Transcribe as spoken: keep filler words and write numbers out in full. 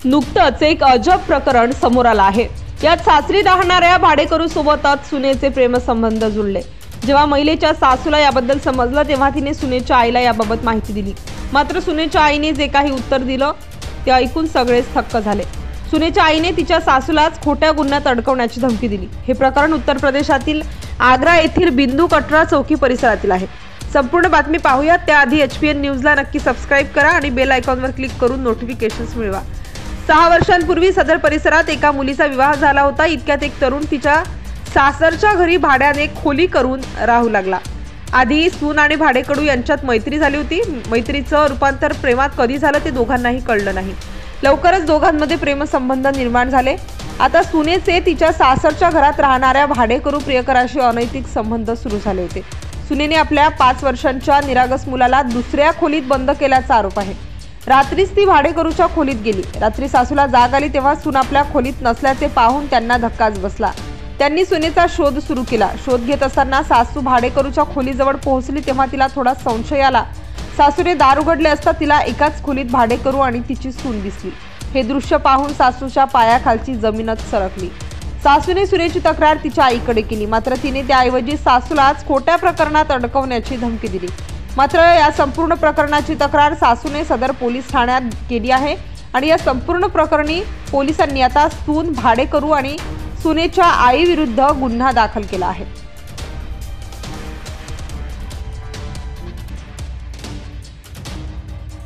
नुकतंच एक अजब प्रकरण समोर आलं आहे। यात सासरी राहणाऱ्या भाडेकरू सोबतच सुनेचे प्रेमसंबंध जुळले। जेव्हा महिलेच्या सासूला याबद्दल समजलं तेव्हा तिने सुनेच्या आईला याबाबत माहिती दिली। मात्र सुनेच्या आईने जे काही उत्तर दिलं ते ऐकून सगळेच थक्क झाले। सुनेच्या आईने तिच्या सासूलाच खोट्या गुन्ह्यात अडकवण्याची धमकी दिली। हे प्रकरण उत्तर प्रदेशातील आग्रा येथील बिंदू कटरा चौकी परिसरातील आहे। संपूर्ण बातमी पाहूयात त्याआधी एचपीएन न्यूजला नक्की सबस्क्राइब करा आणि बेल आयकॉनवर क्लिक करून नोटिफिकेशन्स मिळवा। सहा वर्षांपूर्वी सदर परिसरात एका मुलीचा विवाह झाला होता। इतक्यात एक तरुण तिच्या सासरच्या घरी भाड्याने खोली करून राहू लागला। आधी सून आणि भाडेकरू यांच्यात मैत्री झाली होती। मैत्रीचं रूपांतर प्रेमात कधी झालं ते दोघांनाही कळलं नाही। लवकरच दोघांमध्ये प्रेमसंबंध निर्माण झाले। आता सुनेचे तिच्या सासरच्या घरात राहणाऱ्या भाडेकरू प्रियकराशी अनैतिक संबंध सुरू झाले होते। सुनेने आपल्या पाच वर्षांच्या निरागस मुलाला दुसऱ्या खोलीत बंद केल्याचा आरोप आहे। रात्रीच ती भाडेकरूच्या खोलीत गेली। रात्री सासूला जाग आली तेव्हा सून आपल्या खोलीत नसल्याचे पाहून त्यांना धक्काच बसला। त्यांनी सुनेचा शोध सुरू केला। शोध घेत असताना सासू भाडेकरूच्या खोलीजवळ पोहोचली तेव्हा तिला थोडा संशय आला। सासूने दार उघडले असता तिला एकाच खोलीत भाडेकरू आणि तिची सून दिसली। हे दृश्य पाहून सासूच्या पायाखालची जमीनच सरकली। सासूने सुनेची तक्रार तिच्या आईकडे केली, मात्र तिने त्याऐवजी सासूलाच खोट्या प्रकरणात अडकवण्याची धमकी दिली। मात्र या संपूर्ण प्रकरणाची तक्रार सासूने सदर पोलीस ठाण्यात केली आहे आणि या संपूर्ण प्रकरणी पोलिसांनी आता सून, भाडेकरू आणि सुनेच्या आईविरुद्ध गुन्हा दाखल केला आहे।